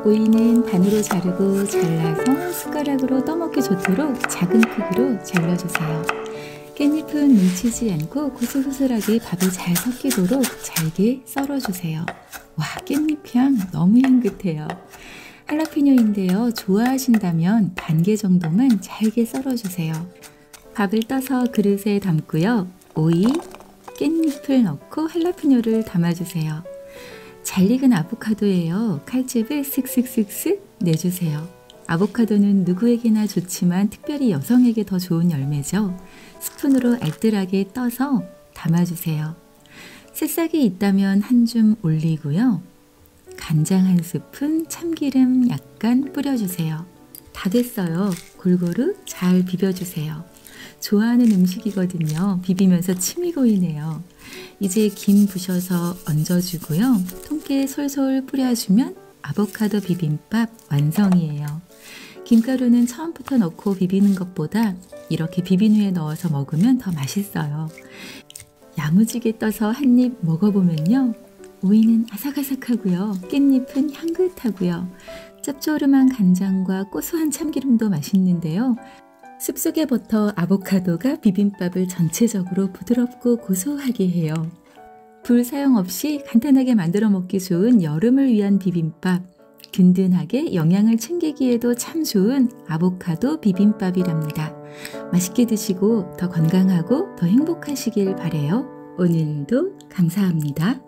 오이는 반으로 자르고 잘라서 숟가락으로 떠먹기 좋도록 작은 크기로 잘라주세요. 깻잎은 뭉치지 않고 고슬고슬하게 밥이 잘 섞이도록 잘게 썰어주세요. 와, 깻잎 향 너무 향긋해요. 할라피뇨인데요. 좋아하신다면 반개 정도만 잘게 썰어주세요. 밥을 떠서 그릇에 담고요. 오이, 깻잎을 넣고 할라피뇨를 담아주세요. 잘 익은 아보카도예요. 칼집을 슥슥슥슥 내주세요. 아보카도는 누구에게나 좋지만 특별히 여성에게 더 좋은 열매죠. 스푼으로 알뜰하게 떠서 담아주세요. 새싹이 있다면 한 줌 올리고요. 간장 한 스푼, 참기름 약간 뿌려주세요. 다 됐어요. 골고루 잘 비벼주세요. 좋아하는 음식이거든요. 비비면서 침이 고이네요. 이제 김 부셔서 얹어주고요. 통깨 솔솔 뿌려주면 아보카도 비빔밥 완성이에요. 김가루는 처음부터 넣고 비비는 것보다 이렇게 비빈 후에 넣어서 먹으면 더 맛있어요. 야무지게 떠서 한 입 먹어보면요. 오이는 아삭아삭하고요. 깻잎은 향긋하고요. 짭조름한 간장과 고소한 참기름도 맛있는데요. 숲속의 버터 아보카도가 비빔밥을 전체적으로 부드럽고 고소하게 해요. 불 사용 없이 간단하게 만들어 먹기 좋은 여름을 위한 비빔밥, 든든하게 영양을 챙기기에도 참 좋은 아보카도 비빔밥이랍니다. 맛있게 드시고 더 건강하고 더 행복하시길 바래요. 오늘도 감사합니다.